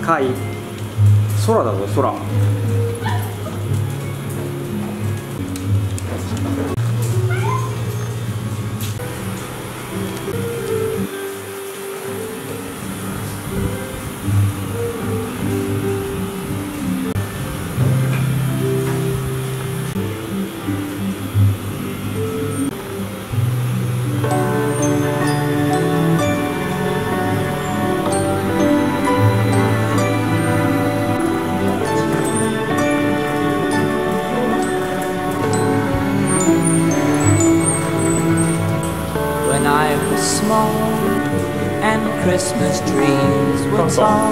高い空だぞ、空。 Small and Christmas trees were tall.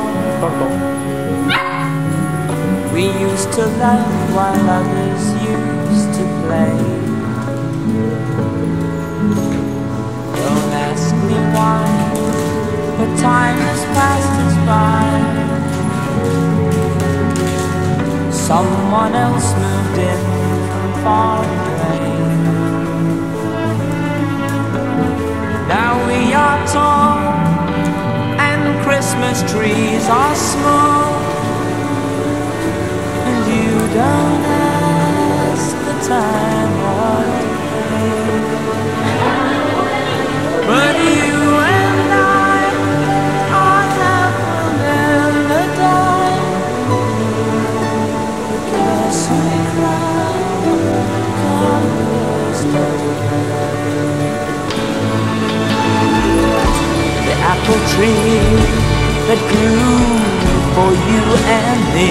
We used to laugh while others used to play. Don't ask me why, but time has passed us by. Someone else moved in from far away. Now we are tall and Christmas trees are small, and you don't ask the time or day. But you and I, our love will never die, because we cry, come yesterday. Apple tree that grew for you and me,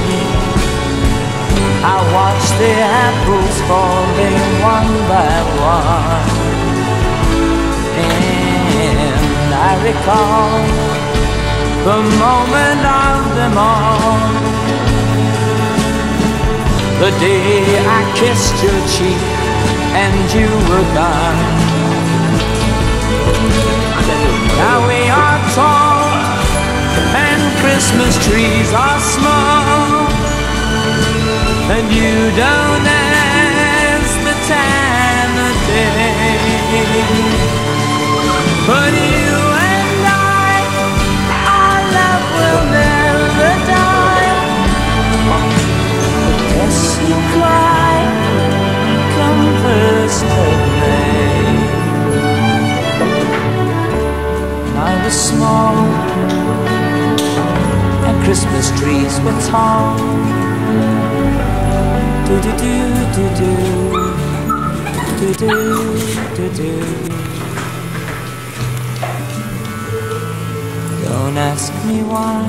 I watched the apples falling one by one, and I recall the moment of them all, the day I kissed your cheek and you were gone. Now we are tall and Christmas trees are small, and you don't ask the time of day. But you and I, our love will never die. Yes, you cry, come first of May. I was small and Christmas trees were tall. Do do do do do do do do do. Don't ask me why,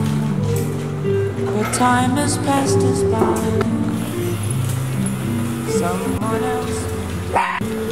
but time has passed us by. Someone else.